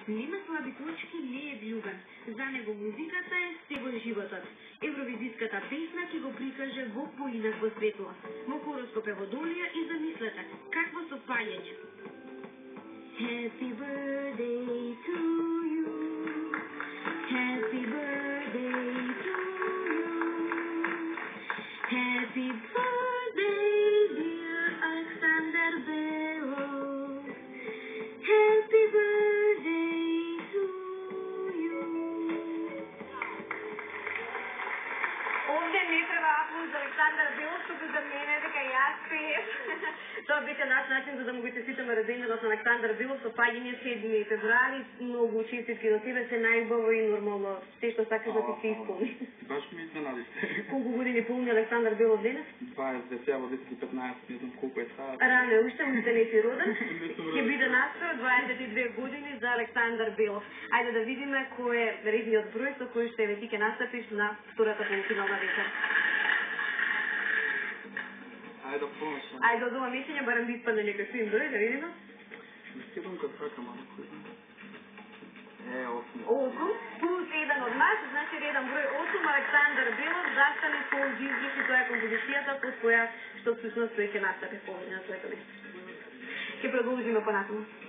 Нема слаби точки, не е влюбен. За него музиката е сегој животот. Евровизиската песна ќе го прикаже во поинакво светло. Во хороскоп е Водолија и замислете, какво совпаѓање. Happy birthday to you. Happy birthday to you. Happy birthday dear Alexander Belov. Happy birthday to you. Овде не треба аплауз за Александар Белов, туку за мене дека јас пеев. Тоа беше наш начин за да му го честитаме роденденот на Александар Белов со паѓање 7 февруари. Многу честитки до тебе, се најубаво и нормално се што сакаш да ти се исполни. Баш ми изненадисте. Колку години пълни Александар Белов денес? 10-15, не знам колко е сега. Рано, уште не си роден. Ќе биде наскоро 22 години за Александар Белов. Ајде да видиме кој е редниот број со кој што еве ти ќе настапиш на втората полуфинална вечер. Ајде да помислам. Ајде од ова мислење барам да испадне некој фин број, да видиме. Скидам кад сакам, ама кој знае. 8. 8 плюс 1 од нас, значи реден број 8, Александар Белов застане со Джизгиш и тоа е композицијата под која што всушност тој ќе настапи повеќе на своето место. Ќе продолжиме понатаму.